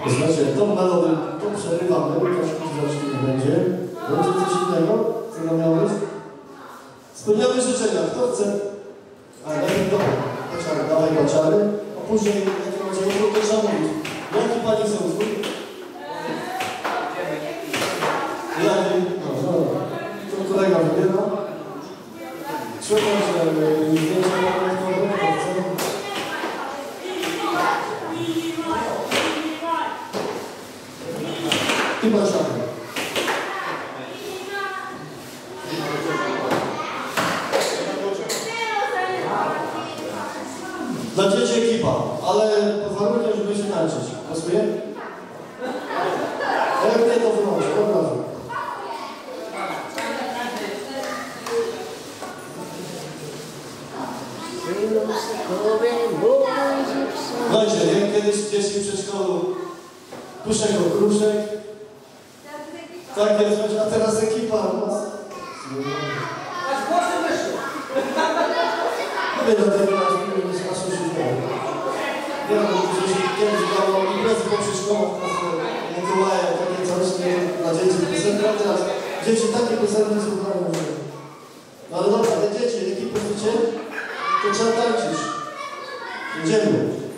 Znaczy, tą melodię, to przerywamy, troszkę zacznie nie będzie. Będzie coś innego, co nam miałeś? Spełniamy życzenia. Kto chce? A, najpierw do Baciary, dawaj Baciary, a później, jak macie utwór, to trzeba mówić. Jaki pani chce utwór? No, to kolega wybiera. Trzeba, że zdjęcia projektowe, to chcę. I Baciary. Dla dzieci ekipa, ale pod warunkiem, żeby się tańczyć. Pasuje? Jak nie, to wyłączę, od razu. Słuchajcie, kiedyś dzieci w przedszkolu puszek o kruszek. Tak jest, a teraz ekipa u nas. Aż głosy wyszły. Nie dlatego nie strasznie się dzieje. Wiem, że kiedyś było imprezy po przedszkolach, Mikołaje, takie coś, nie, dla dzieci piosenka, teraz dzieci takie piosenki słuchają. No ale dobra, te dzieci, ekipy chcecie, to trzeba tańczyć. Idziemy.